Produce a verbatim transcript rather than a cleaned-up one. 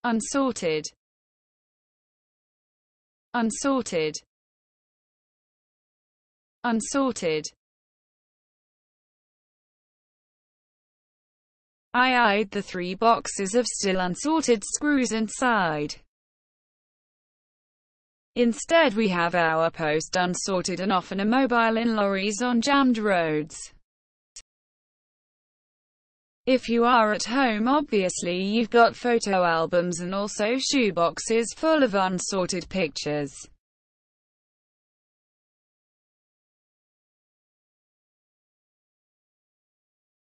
unsorted, unsorted, unsorted. I eyed the three boxes of still unsorted screws and sighed. Instead we have our post unsorted and often immobile in lorries on jammed roads. If you are at home, obviously you've got photo albums and also shoeboxes full of unsorted pictures.